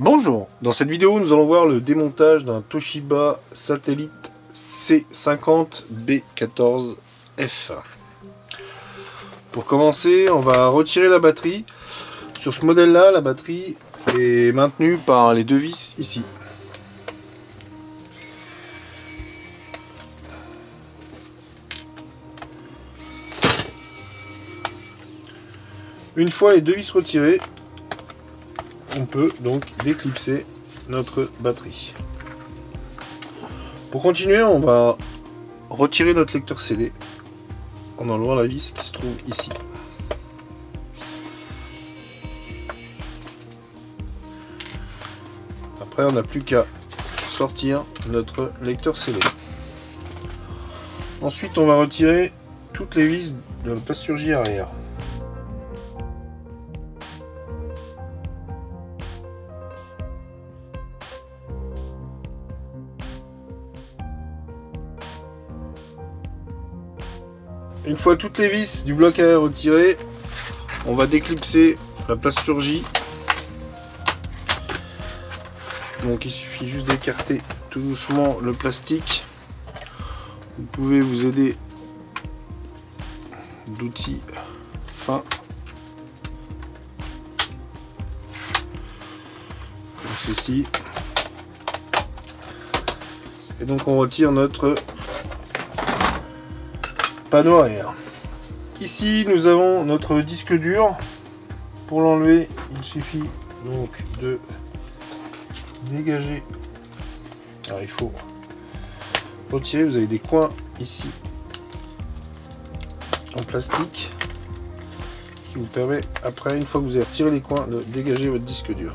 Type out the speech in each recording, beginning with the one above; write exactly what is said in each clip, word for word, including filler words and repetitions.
Bonjour, dans cette vidéo nous allons voir le démontage d'un Toshiba Satellite C cinquante B quatorze F. Pour commencer, on va retirer la batterie. Sur ce modèle là, la batterie est maintenue par les deux vis ici. Une fois les deux vis retirées, on peut donc déclipser notre batterie. Pour continuer, on va retirer notre lecteur C D en enlevant la vis qui se trouve ici. Après, on n'a plus qu'à sortir notre lecteur C D. Ensuite, on va retirer toutes les vis de la plasturgie arrière. Une fois toutes les vis du bloc arrière retirées, on va déclipser la plasturgie. Donc il suffit juste d'écarter tout doucement le plastique. Vous pouvez vous aider d'outils fins comme ceci. Et donc on retire notre panneau arrière. Ici nous avons notre disque dur. Pour l'enlever, il suffit donc de dégager. Alors il faut retirer, vous avez des coins ici en plastique qui vous permet après, une fois que vous avez retiré les coins, de dégager votre disque dur.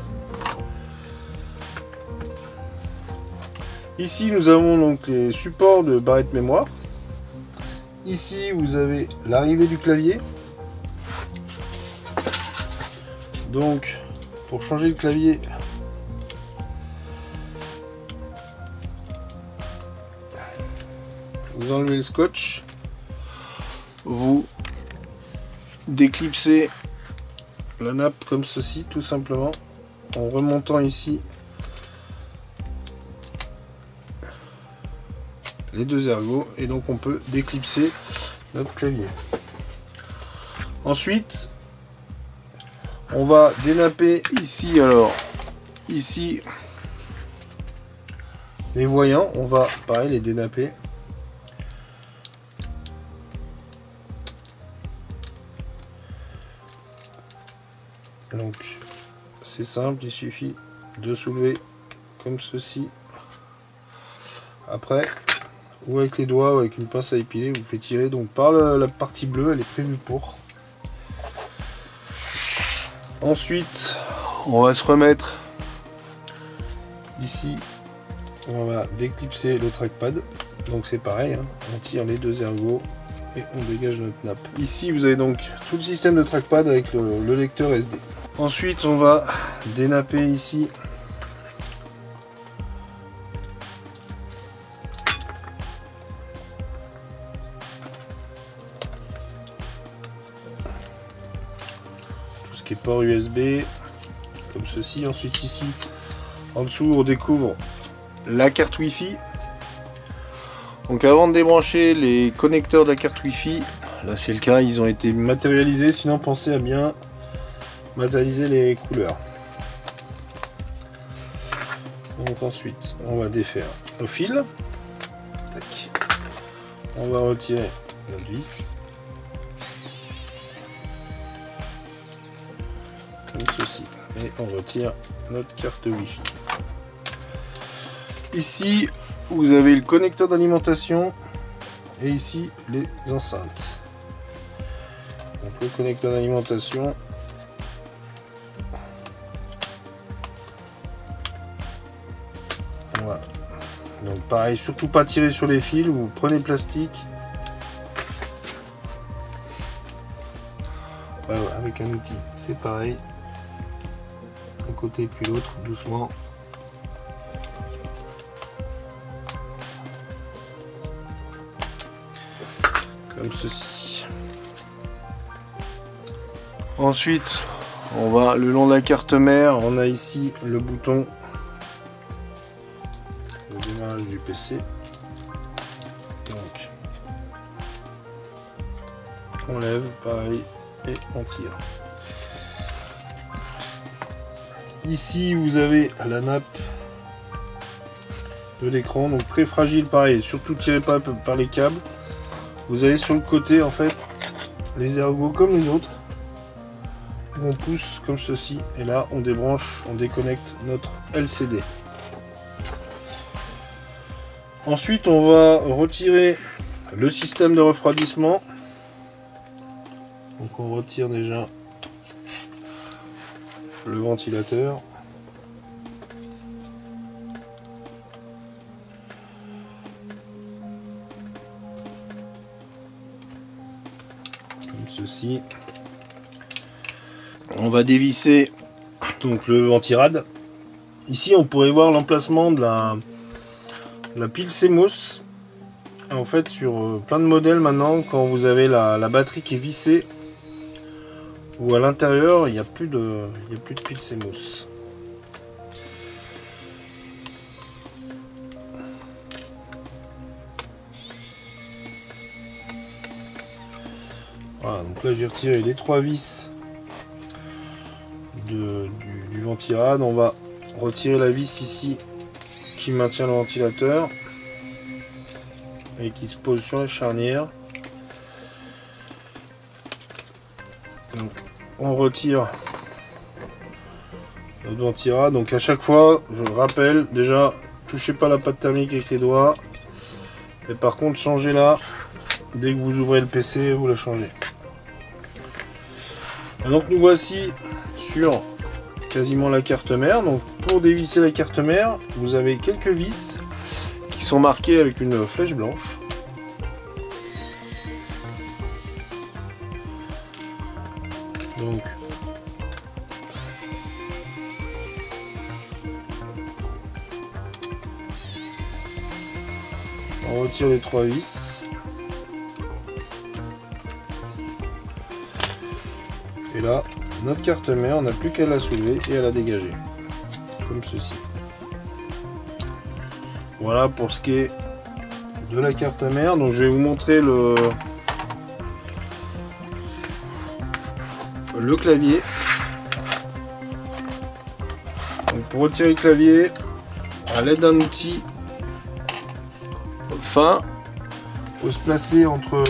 Ici nous avons donc les supports de barrette mémoire. Ici, vous avez l'arrivée du clavier. Donc, pour changer le clavier, vous enlevez le scotch, vous déclipsez la nappe comme ceci, tout simplement, en remontant ici les deux ergots, et donc on peut déclipser notre clavier. Ensuite, on va dénapper ici, alors ici les voyants, on va pareil les dénapper. Donc c'est simple, il suffit de soulever comme ceci. Après, ou avec les doigts ou avec une pince à épiler, vous faites tirer donc par le, la partie bleue, elle est prévue pour. Ensuite, on va se remettre ici, on va déclipser le trackpad. Donc c'est pareil, hein, on tire les deux ergots et on dégage notre nappe. Ici, vous avez donc tout le système de trackpad avec le, le lecteur S D. Ensuite, on va dénapper ici qui est port U S B comme ceci. Ensuite ici en dessous on découvre la carte Wi-Fi. Donc avant de débrancher les connecteurs de la carte Wi-Fi, là c'est le cas, ils ont été matérialisés, sinon pensez à bien matérialiser les couleurs. Donc ensuite on va défaire nos fils. Tac. On va retirer notre vis comme ceci, et on retire notre carte Wi-Fi. Ici vous avez le connecteur d'alimentation et ici les enceintes. Donc le connecteur d'alimentation, voilà. Donc pareil, surtout pas tirer sur les fils, vous prenez le plastique. Voilà, avec un outil c'est pareil, un côté puis l'autre, doucement. Comme ceci. Ensuite, On va le long de la carte mère, on a ici le bouton de démarrage du P C. Donc on lève, pareil, et on tire. Ici vous avez la nappe de l'écran, donc très fragile, pareil, surtout tirez pas par les câbles. Vous avez sur le côté en fait les ergots comme les autres. On pousse comme ceci et là on débranche, on déconnecte notre L C D. Ensuite on va retirer le système de refroidissement. Donc on retire déjà le ventilateur. Comme ceci. On va dévisser donc le ventirad. Ici on pourrait voir l'emplacement de la, la pile C M O S. En fait sur plein de modèles maintenant, quand vous avez la, la batterie qui est vissée ou à l'intérieur, il n'y a plus de il y a plus de pile C M O S. Voilà, donc là j'ai retiré les trois vis De, du, du ventirad. On va retirer la vis ici qui maintient le ventilateur et qui se pose sur la charnière. Donc on retire notre ventirad. Donc à chaque fois, je rappelle, déjà touchez pas la pâte thermique avec les doigts, et par contre changez la dès que vous ouvrez le P C, vous la changez. Et donc nous voici sur quasiment la carte mère. Donc pour dévisser la carte mère, vous avez quelques vis qui sont marquées avec une flèche blanche. Donc on retire les trois vis. Et là, notre carte mère, on n'a plus qu'à la soulever et à la dégager, comme ceci. Voilà pour ce qui est de la carte mère. Donc je vais vous montrer le, le clavier. Donc pour retirer le clavier, à l'aide d'un outil fin, il faut se placer entre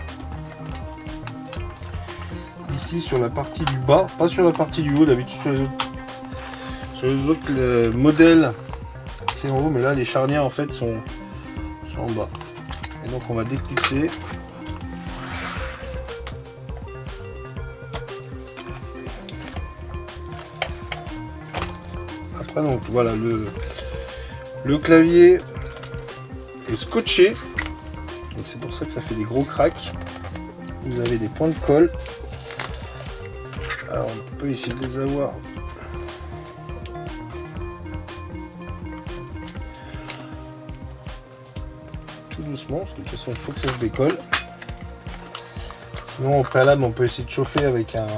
ici sur la partie du bas, pas sur la partie du haut. D'habitude sur les autres, sur les autres les modèles c'est en haut, mais là les charnières en fait sont, sont en bas. Et donc on va déclipser. Après donc voilà, le, le clavier est scotché, donc c'est pour ça que ça fait des gros cracks. Vous avez des points de colle. Alors on peut essayer de les avoir. Tout doucement, parce que de toute façon il faut que ça se décolle. Sinon au préalable on peut essayer de chauffer avec un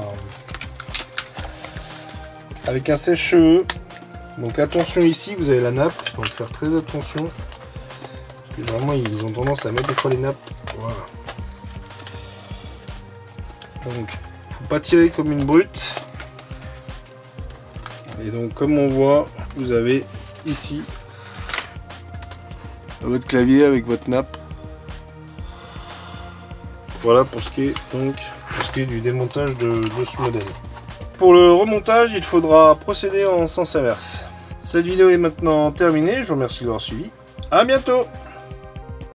avec un sèche-cheveux. Donc attention ici, vous avez la nappe, donc faire très attention. Parce que vraiment ils ont tendance à mettre des fois les nappes. Voilà. Donc faut pas tirer comme une brute. Et donc comme on voit, vous avez ici votre clavier avec votre nappe. Voilà pour ce qui est donc pour ce qui est du démontage de, de ce modèle. Pour le remontage, il faudra procéder en sens inverse. Cette vidéo est maintenant terminée, je vous remercie de l'avoir suivi. À bientôt!